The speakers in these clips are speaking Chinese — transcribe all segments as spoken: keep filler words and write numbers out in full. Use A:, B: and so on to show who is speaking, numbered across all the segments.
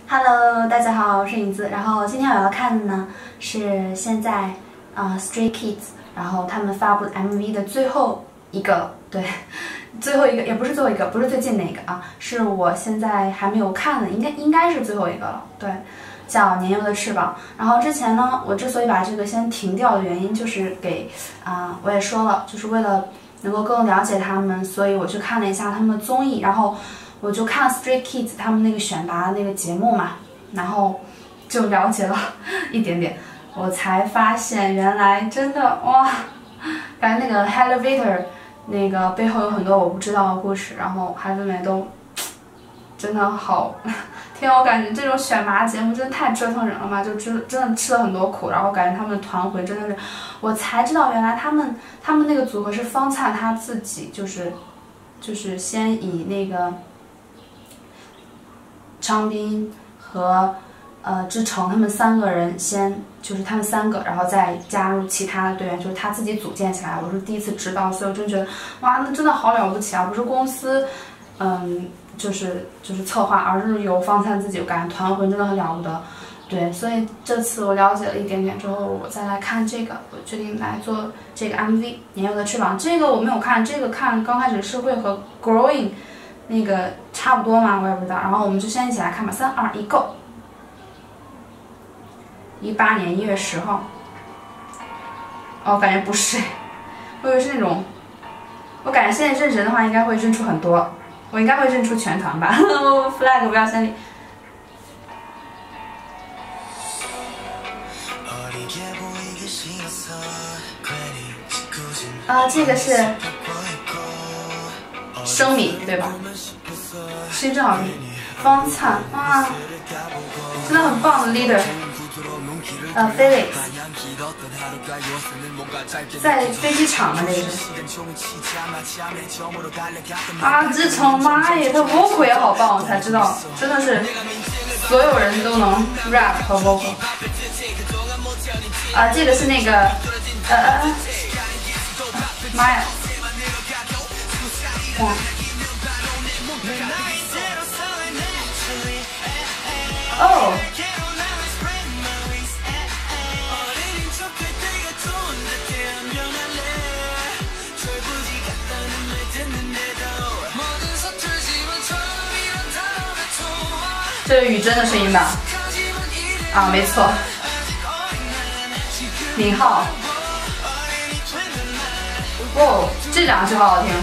A: Hello， 大家好，我是影子。然后今天我要看的呢是现在啊、呃、Stray Kids， 然后他们发布的 M V 的最后一个，对，最后一个也不是最后一个，不是最近那个啊，是我现在还没有看的，应该应该是最后一个了，对，叫《年幼的翅膀》。然后之前呢，我之所以把这个先停掉的原因，就是给啊、呃、我也说了，就是为了能够更了解他们，所以我去看了一下他们的综艺，然后。我就看 Stray Kids 他们那个选拔的那个节目嘛，然后就了解了一点点，我才发现原来真的哇，感觉那个 Elevator 那个背后有很多我不知道的故事，然后孩子们都真的好，天，我感觉这种选拔节目真的太折腾人了吧，就真真的吃了很多苦，然后感觉他们的团回真的是，我才知道原来他们他们那个组合是方灿他自己就是就是先以那个。昌斌和呃志成他们三个人先就是他们三个，然后再加入其他的队员，就是他自己组建起来。我是第一次知道，所以我真觉得哇，那真的好了不起啊！不是公司，嗯，就是就是策划，而是由方灿自己，我感觉团魂真的很了不得。对，所以这次我了解了一点点之后，我再来看这个，我决定来做这个 M V《年幼的翅膀》。这个我没有看，这个看刚开始是会和 Growing。那个差不多吗？我也不知道。然后我们就先一起来看吧，三二一 ，Go！ 一八年一月十号。哦，感觉不是，我以为是那种，我感觉现在认人的话应该会认出很多，我应该会认出全团吧。flag 不要先立。啊，这个是。生米对吧？声音真好听，方灿啊，真的很棒的 leader。呃 ，Felix， 在飞机场的那个啊，志成，妈耶，他 vocal 也好棒，我才知道，真的是所有人都能 rap 和 vocal。啊，这个是那个呃呃，妈呀！哇！哦，这是雨珍的声音吧？啊，没错，敏浩。哦，这两句好好听。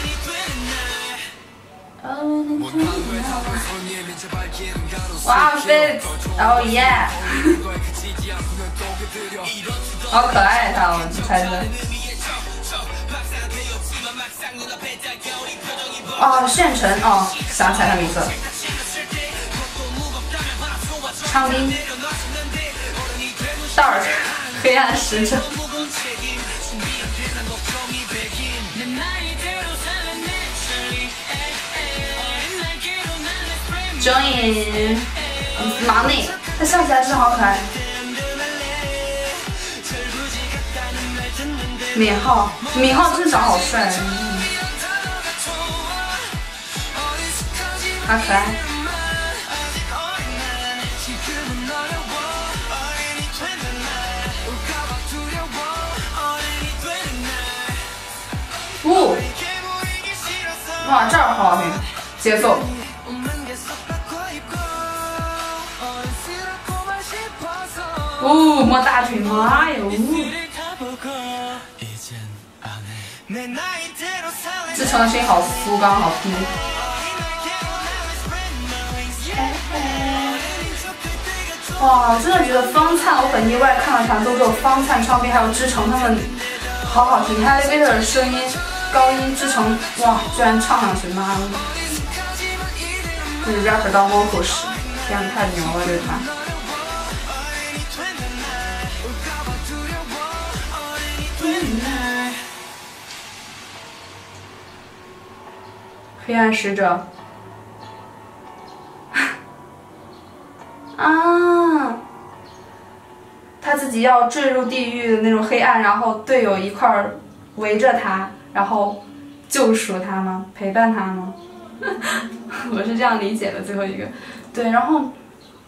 A: 哇 ，Felix， 哦耶，好可爱他，我猜的。哦，炫晨，哦，想起来他名字。昌斌 ，Dark， 黑暗使者。Join Money， 他笑起来真的好可爱。敏浩，敏浩真的长得好帅，好可爱。哦，哇，这儿好好听，节奏。哦，摸大腿，妈哟！志成的声音好粗刚，好听。哇，真的觉得方灿，我很意外，看了团都只有方灿、昌斌还有志成他们，好好听。Elevator 的声音，高音志成，哇，居然唱两句，妈的！这是 rapper 到 vocal 时，天，太牛了这个团。黑暗使者啊，他自己要坠入地狱的那种黑暗，然后队友一块儿围着他，然后救赎他吗？陪伴他吗？我是这样理解的最后一个，对，然后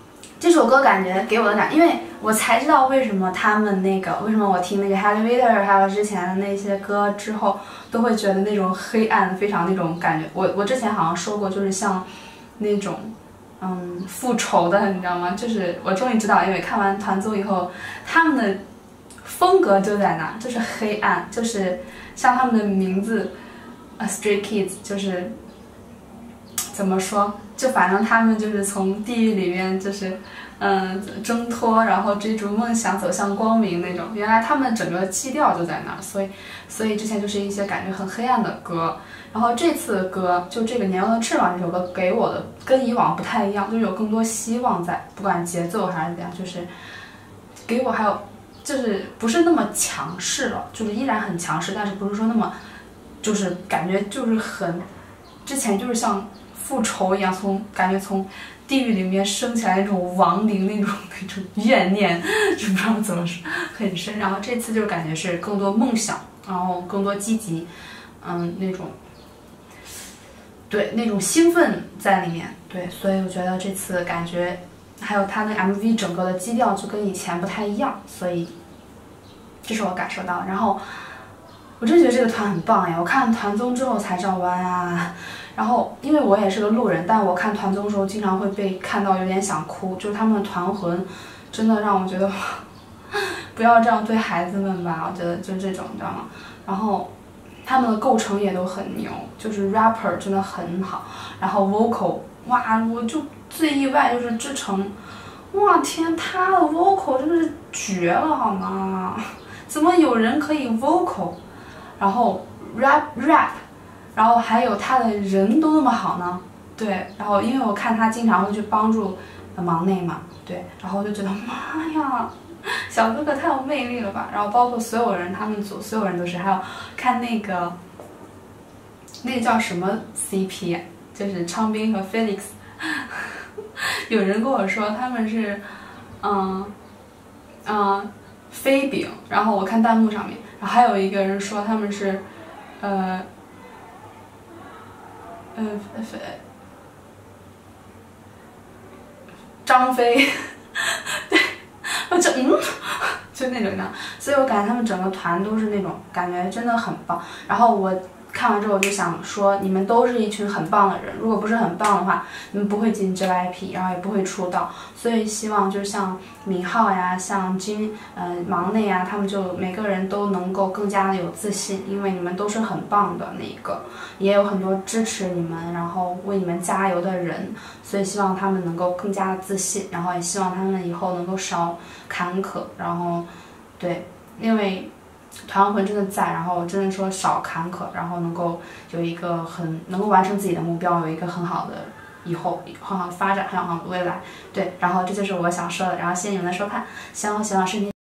A: 这首歌感觉给我的感，因为我才知道为什么他们那个，为什么我听那个 Elevator 还有之前的那些歌之后，都会觉得那种黑暗，非常那种感觉。我我之前好像说过，就是像那种嗯复仇的，你知道吗？就是我终于知道，因为看完团综以后，他们的风格就在那，就是黑暗，就是像他们的名字，呃 Stray Kids， 就是怎么说？就反正他们就是从地狱里面就是嗯挣脱，然后追逐梦想，走向光明那种。原来他们整个基调就在那儿，所以所以之前就是一些感觉很黑暗的歌。然后这次的歌就这个年幼的翅膀这首歌给我的跟以往不太一样，就是有更多希望在，不管节奏还是怎样，就是给我还有就是不是那么强势了，就是依然很强势，但是不是说那么就是感觉就是很之前就是像复仇一样，从感觉从地狱里面升起来那种亡灵那种那种怨念，就不知道怎么说，很深。然后这次就感觉是更多梦想，然后更多积极，嗯，那种对那种兴奋在里面。对，所以我觉得这次感觉还有他那 M V 整个的基调就跟以前不太一样，所以这是我感受到的。然后我真觉得这个团很棒呀！我看团综之后才知道哇呀。然后，因为我也是个路人，但我看团综的时候，经常会被看到有点想哭。就是他们的团魂，真的让我觉得，不要这样对孩子们吧。我觉得就这种，你知道吗？然后，他们的构成也都很牛，就是 rapper 真的很好。然后 vocal， 哇，我就最意外就是志成，哇天，他的 vocal 真的是绝了好吗？怎么有人可以 vocal， 然后 rap rap？然后还有他的人都那么好呢，对，然后因为我看他经常会去帮助忙内嘛，对，然后我就觉得妈呀，小哥哥太有魅力了吧！然后包括所有人，他们组所有人都是，还有看那个那个叫什么 C P， 就是昌斌和 Felix， 有人跟我说他们是嗯嗯飞饼，然后我看弹幕上面，然后还有一个人说他们是呃。呃，飞，张飞，对，我就嗯，就那种的，所以我感觉他们整个团都是那种感觉真的很棒。然后我看完之后我就想说，你们都是一群很棒的人，如果不是很棒的话，你们不会进 J Y P， 然后也不会出道。所以希望就像敏浩呀，像金呃忙内呀，他们就每个人都能够更加的有自信，因为你们都是很棒的那个，也有很多支持你们，然后为你们加油的人。所以希望他们能够更加的自信，然后也希望他们以后能够少坎坷，然后对，因为团魂真的在，然后真的说少坎坷，然后能够有一个很能够完成自己的目标，有一个很好的以后很好的发展，很好的未来。对，然后这就是我想说的，然后谢谢你们的收看，希望希望视频。